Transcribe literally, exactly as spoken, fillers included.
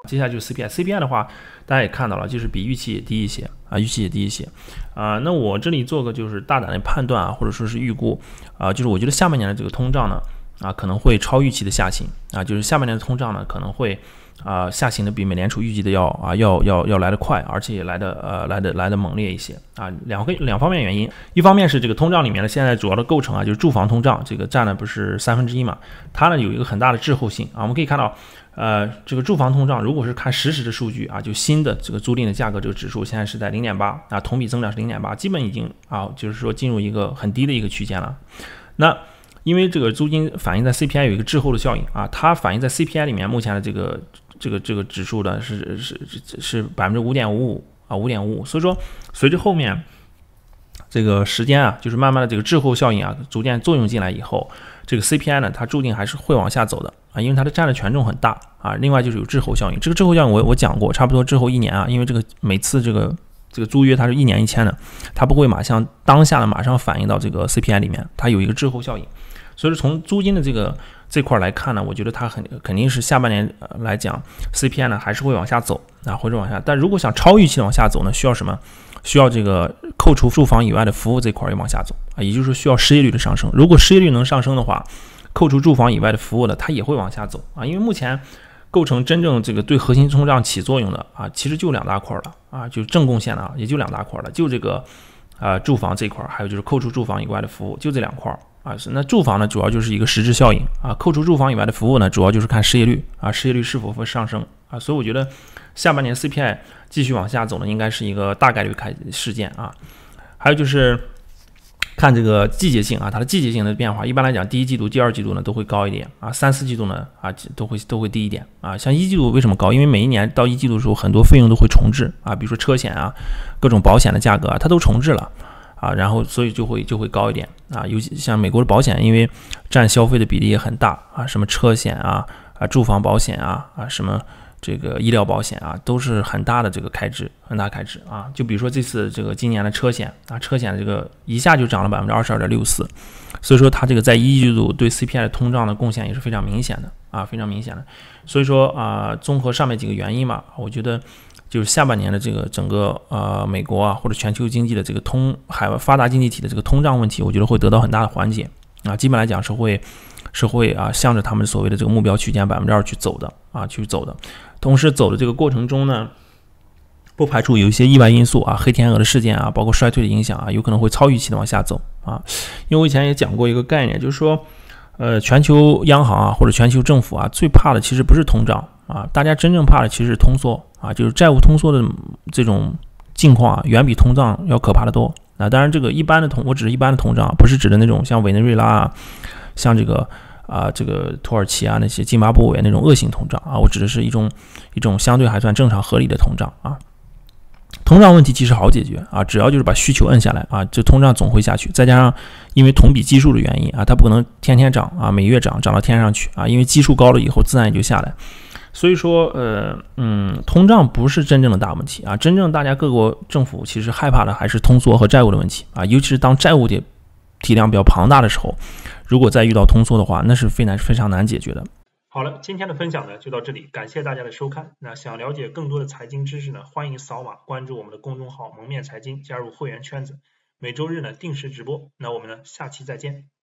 接下来就是 C P I，C P I 的话，大家也看到了，就是比预期也低一些啊，预期也低一些啊。那我这里做个就是大胆的判断啊，或者说是预估啊，就是我觉得下半年的这个通胀呢啊可能会超预期的下行啊，就是下半年的通胀呢可能会。啊，下行的比美联储预计的要啊要要要来得快，而且也来的呃来的来的猛烈一些啊。两个两方面原因，一方面是这个通胀里面的现在主要的构成啊，就是住房通胀，这个占了不是三分之一嘛，它呢有一个很大的滞后性啊。我们可以看到，呃，这个住房通胀如果是看实时的数据啊，就新的这个租赁的价格这个指数现在是在零点八啊，同比增长是零点八，基本已经啊就是说进入一个很低的一个区间了。那因为这个租金反映在 C P I 有一个滞后的效应啊，它反映在 C P I 里面目前的这个这个这个指数呢是是是是百分之五点五五啊五点五五，所以说随着后面这个时间啊，就是慢慢的这个滞后效应啊逐渐作用进来以后，这个 C P I 呢它注定还是会往下走的啊，因为它的占的权重很大啊。另外就是有滞后效应，这个滞后效应我我讲过，差不多滞后一年啊，因为这个每次这个。这个租约它是一年一签的，它不会马上当下的马上反映到这个 C P I 里面，它有一个滞后效应。所以说从租金的这个这块来看呢，我觉得它很肯定是下半年来讲 C P I 呢还是会往下走啊，或者往下。但如果想超预期的往下走呢，需要什么？需要这个扣除住房以外的服务这块也往下走啊，也就是说需要失业率的上升。如果失业率能上升的话，扣除住房以外的服务呢，它也会往下走啊，因为目前。构成真正这个对核心通胀起作用的啊，其实就两大块了啊，就正贡献的啊，也就两大块了，就这个啊住房这块，还有就是扣除住房以外的服务，就这两块啊。是那住房呢，主要就是一个实质效应啊，扣除住房以外的服务呢，主要就是看失业率啊，失业率是否会上升啊。所以我觉得下半年 C P I 继续往下走呢，应该是一个大概率开事件啊。还有就是。看这个季节性啊，它的季节性的变化，一般来讲，第一季度、第二季度呢都会高一点啊，三四季度呢啊都会都会低一点啊。像一季度为什么高？因为每一年到一季度的时候，很多费用都会重置啊，比如说车险啊、各种保险的价格啊，它都重置了啊，然后所以就会就会高一点啊。尤其像美国的保险，因为占消费的比例也很大啊，什么车险啊、啊住房保险啊、啊什么。这个医疗保险啊，都是很大的这个开支，很大开支啊。就比如说这次这个今年的车险啊，车险的这个一下就涨了百分之二十二点六四，所以说它这个在一季度对 C P I 的通胀的贡献也是非常明显的啊，非常明显的。所以说啊，综合上面几个原因嘛，我觉得就是下半年的这个整个呃美国啊或者全球经济的这个通海外发达经济体的这个通胀问题，我觉得会得到很大的缓解啊，基本来讲是会。是会啊，向着他们所谓的这个目标区间百分之二去走的啊，去走的。同时走的这个过程中呢，不排除有一些意外因素啊，黑天鹅的事件啊，包括衰退的影响啊，有可能会超预期的往下走啊。因为我以前也讲过一个概念，就是说，呃，全球央行啊或者全球政府啊，最怕的其实不是通胀啊，大家真正怕的其实是通缩啊，就是债务通缩的这种境况啊，远比通胀要可怕的多。啊，当然这个一般的通，我指的一般的通胀，不是指的那种像委内瑞拉啊。像这个啊，这个土耳其啊，那些津巴布韦那种恶性通胀啊，我指的是一种一种相对还算正常合理的通胀啊。通胀问题其实好解决啊，只要就是把需求摁下来啊，这通胀总会下去。再加上因为同比基数的原因啊，它不可能天天涨啊，每月涨涨到天上去啊，因为基数高了以后自然也就下来。所以说，呃，嗯，通胀不是真正的大问题啊，真正大家各国政府其实害怕的还是通缩和债务的问题啊，尤其是当债务的体量比较庞大的时候。如果再遇到通缩的话，那是非常非常难解决的。好了，今天的分享呢就到这里，感谢大家的收看。那想了解更多的财经知识呢，欢迎扫码关注我们的公众号“蒙面财经”，加入会员圈子，每周日呢定时直播。那我们呢下期再见。